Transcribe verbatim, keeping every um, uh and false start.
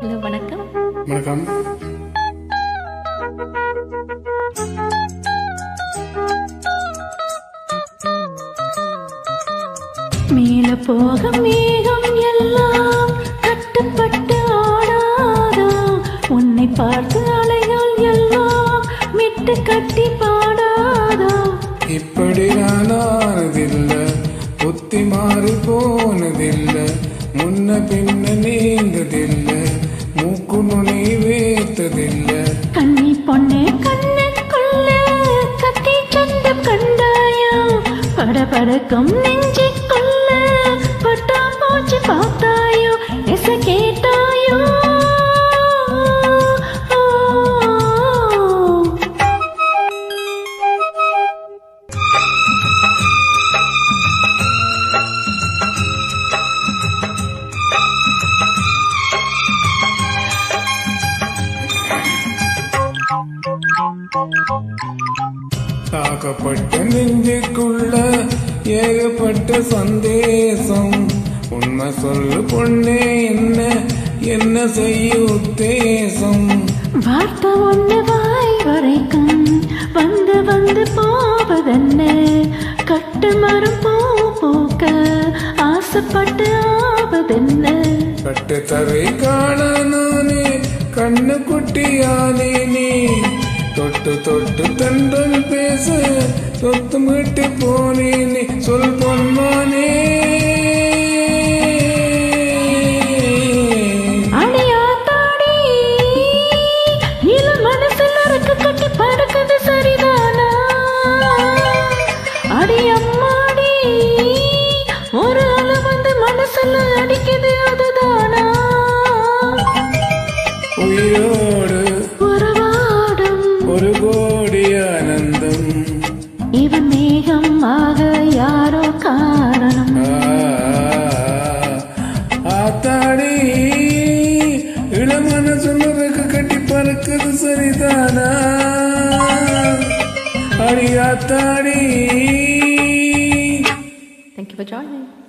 Hello, வணக்கம். வணக்கம். மேல போக மேகம் எல்லாம் கட்டுப்பட்டு ஆடாதா, உன்னை பார்த்து அலைகள் எல்லாம் விட்டு கட்டி பாடாதா. இப்படி நான் ஆனதில்ல, புத்தி மாறி போனதில்ல, முன்ன பின்ன நீந்ததில்ல, மூக்கு நுனி வேத்ததில்ல. கண்ணி பொண்ணே கண்ணுக்குள்ள கத்தி சண்டம் கண்டாயோ, படபடக்கும் நெஞ்சுக்குள்ள பட்டா போச்சு பார்த்தாயோ, எச கேட்டாயோ. தாக்கப்பட்ட நெஞ்சுக்குள்ள ஏகப்பட்ட சந்தேசம், உண்மை சொல்லு பொண்ணே என்ன என்ன செய்ய உத்தேசம். வார்த்தை ஒன்று வாய் வரைக்கும் வந்து வந்து போவதென்ன, கட்டு மரம் பூ பூக்க ஆசைப்பட்டு ஆவதென்ன. கட்டு தரை காண நானே கண்ணு குட்டியானே நீ, தொட்டு தொட்டு தண்டல் பேச தொத்து மீட்டு போனேனே சொல் பொன்மானே. அடியாத்தாடி இள மனசில் அறுக்கு கட்டி படுக்குது சரிதானா, அடி அம்மாடி ஒரு அலை வந்து மனசுல அடிக்குது அதுதானா. உயிரோடு உறவாடும் ஒரு கோடி ஆனந்தம், இவன் மேகம் ஆக யாரோ காரணம். ஆத்தாடி இளமன சொல்லுறக்கு கட்டி பறக்குது சரிதானா, அடி ஆத்தாடி. Thank you for joining.